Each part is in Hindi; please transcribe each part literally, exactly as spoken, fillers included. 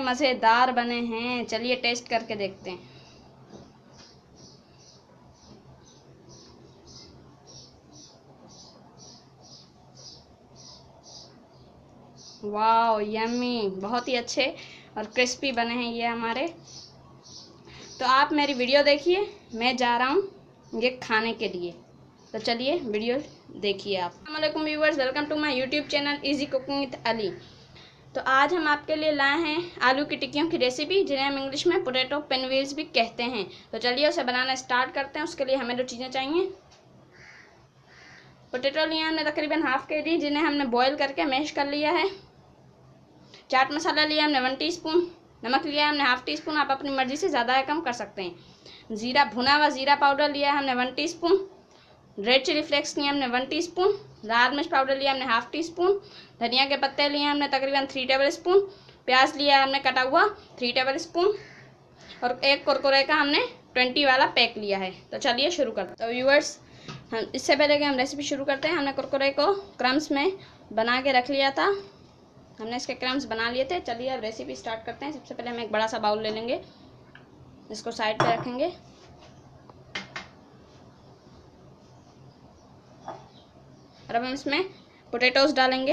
मज़ेदार बने हैं। चलिए टेस्ट करके देखते हैं। वाह, यम्मी, बहुत ही अच्छे और क्रिस्पी बने हैं ये हमारे। तो आप मेरी वीडियो देखिए, मैं जा रहा हूँ ये खाने के लिए। तो चलिए वीडियो देखिए आप। अस्सलाम वालेकुम viewers, welcome to my YouTube channel easy cooking with Ali. तो आज हम आपके लिए लाए हैं आलू की टिक्कियों की रेसिपी, जिन्हें हम इंग्लिश में पोटैटो पिनव्हील्स भी कहते हैं। तो चलिए उसे बनाना स्टार्ट करते हैं। उसके लिए हमें दो चीज़ें चाहिए। पोटैटो लिए हमने तकरीबन हाफ के जी, जिन्हें हमने बॉईल करके मैश कर लिया है। चाट मसाला लिया हमने वन टीस्पून, नमक लिया हमने हाफ टी स्पून, आप अपनी मर्ज़ी से ज़्यादा या कम कर सकते हैं। ज़ीरा, भुना हुआ ज़ीरा पाउडर लिया है हमने one teaspoon. Red chili flakes लिए हमने वन टीस्पून। लाल मिर्च पाउडर लिया हमने हाफ टी स्पून। धनिया के पत्ते लिए हमने तकरीबन थ्री टेबल स्पून। प्याज लिया हमने कटा हुआ थ्री टेबल स्पून। और एक कुरकुरे का हमने ट्वेंटी वाला पैक लिया है। तो चलिए शुरू करते हैं। तो व्यूअर्स, हम इससे पहले कि हम रेसिपी शुरू करते हैं, हमने कुरकुरे को क्रम्स में बना के रख लिया था। हमने इसके क्रम्स बना लिए थे। चलिए अब रेसिपी स्टार्ट करते हैं। सबसे पहले हम एक बड़ा सा बाउल ले लेंगे, इसको साइड पे रखेंगे। और अब हम इसमें पोटैटोज डालेंगे।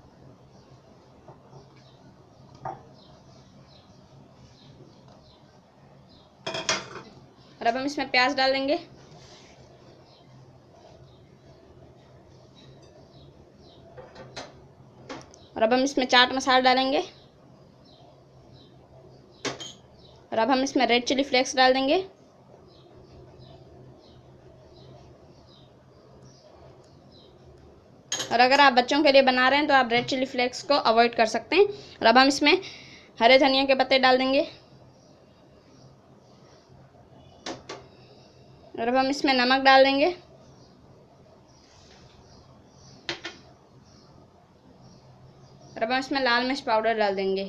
और अब हम इसमें प्याज डाल देंगे। और अब हम इसमें चाट मसाला डालेंगे। और अब हम इसमें रेड चिली फ्लेक्स डाल देंगे। और अगर आप बच्चों के लिए बना रहे हैं तो आप रेड चिली फ्लेक्स को अवॉइड कर सकते हैं। और अब हम इसमें हरे धनिया के पत्ते डाल देंगे। और अब हम इसमें नमक डाल देंगे। और अब हम इसमें लाल मिर्च पाउडर डाल देंगे।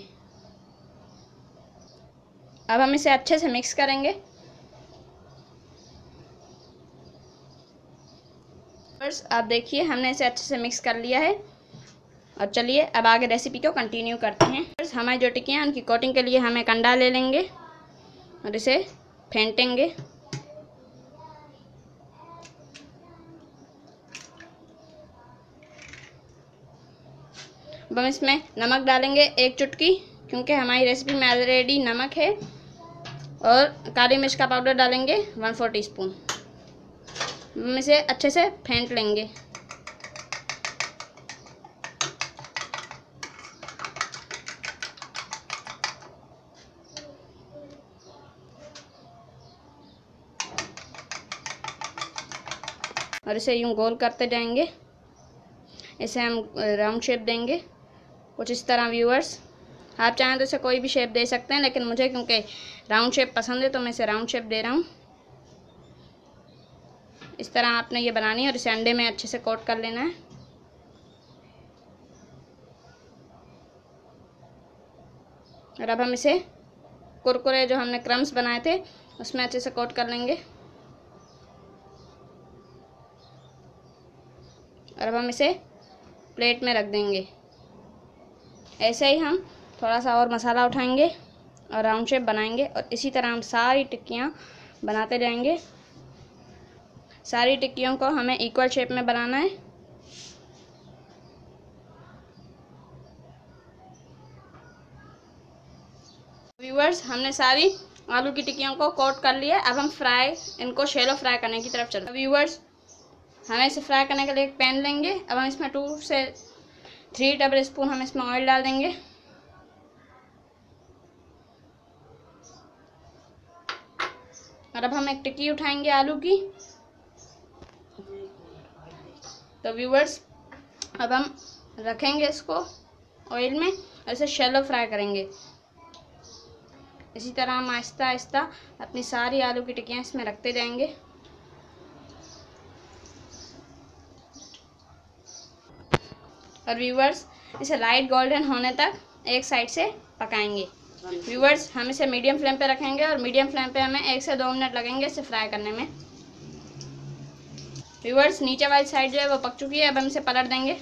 अब हम इसे अच्छे से मिक्स करेंगे। बस आप देखिए, हमने इसे अच्छे से मिक्स कर लिया है। और चलिए अब आगे रेसिपी को कंटिन्यू करते हैं। बस हमारी जो टिक्कियाँ हैं उनकी कोटिंग के लिए हम एक अंडा ले लेंगे और इसे फेंटेंगे। अब हम इसमें नमक डालेंगे एक चुटकी, क्योंकि हमारी रेसिपी में ऑलरेडी नमक है। और काली मिर्च का पाउडर डालेंगे वन फोर टी स्पून। हम इसे अच्छे से फेंट लेंगे। और इसे यूं गोल करते जाएंगे। इसे हम राउंड शेप देंगे कुछ इस तरह। व्यूअर्स, आप चाहें तो इसे कोई भी शेप दे सकते हैं, लेकिन मुझे क्योंकि राउंड शेप पसंद है तो मैं इसे राउंड शेप दे रहा हूँ। इस तरह आपने ये बनानी है और इसे अंडे में अच्छे से कोट कर लेना है। और अब हम इसे कुरकुरे जो हमने क्रम्स बनाए थे उसमें अच्छे से कोट कर लेंगे। और अब हम इसे प्लेट में रख देंगे। ऐसे ही हम थोड़ा सा और मसाला उठाएंगे और राउंड शेप बनाएंगे। और इसी तरह हम सारी टिक्कियाँ बनाते जाएंगे। सारी टिक्कियों को हमें इक्वल शेप में बनाना है। व्यूअर्स, हमने सारी आलू की टिक्कियों को कोट कर लिया। अब हम फ्राई इनको शैलो फ्राई करने की तरफ चलते हैं। व्यूअर्स, हमें इसे फ्राई करने के लिए एक पैन लेंगे। अब हम इसमें टू से थ्री टेबल स्पून हम इसमें ऑयल डाल देंगे। और अब हम एक टिक्की उठाएंगे आलू की। तो व्यूअर्स, अब हम रखेंगे इसको ऑयल में और इसे शैलो फ्राई करेंगे। इसी तरह हम आहिस्ता आहिस्ता अपनी सारी आलू की टिक्कियाँ इसमें रखते जाएंगे। और व्यूअर्स, इसे लाइट गोल्डन होने तक एक साइड से पकाएंगे। व्यूअर्स, हम इसे मीडियम फ्लेम पे रखेंगे और मीडियम फ्लेम पे हमें एक से दो मिनट लगेंगे इसे फ्राई करने में। व्यूअर्स, नीचे वाली साइड जो है वो पक चुकी है। अब हम इसे पलट देंगे।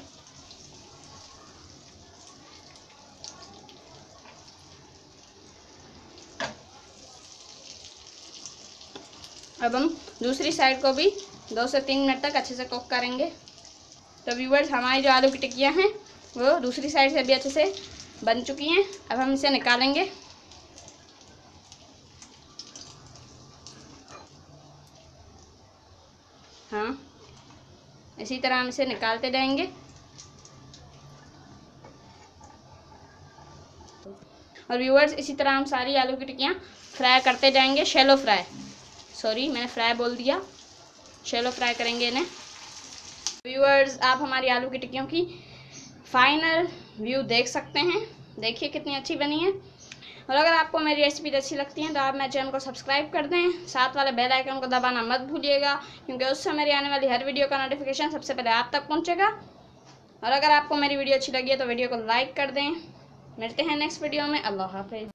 अब हम दूसरी साइड को भी दो से तीन मिनट तक अच्छे से कुक करेंगे। तो व्यूअर्स, हमारी जो आलू की टिक्कियाँ हैं वो दूसरी साइड से भी अच्छे से बन चुकी हैं। अब हम इसे निकालेंगे। हाँ, इसी तरह हम इसे निकालते जाएंगे। और व्यूअर्स, इसी तरह हम सारी आलू की टिक्कियाँ फ्राई करते जाएंगे। शैलो फ्राई, सॉरी मैंने फ्राई बोल दिया, शैलो फ्राई करेंगे इन्हें। व्यूअर्स, आप हमारी आलू की टिक्कियों की फाइनल व्यू देख सकते हैं। देखिए कितनी अच्छी बनी है। और अगर आपको मेरी रेसिपी अच्छी लगती है तो आप मेरे चैनल को सब्सक्राइब कर दें, साथ वाले बेल आइकन को दबाना मत भूलिएगा, क्योंकि उससे मेरी आने वाली हर वीडियो का नोटिफिकेशन सबसे पहले आप तक पहुंचेगा। और अगर आपको मेरी वीडियो अच्छी लगी है तो वीडियो को लाइक कर दें। मिलते हैं नेक्स्ट वीडियो में। अल्लाह हाफिज़।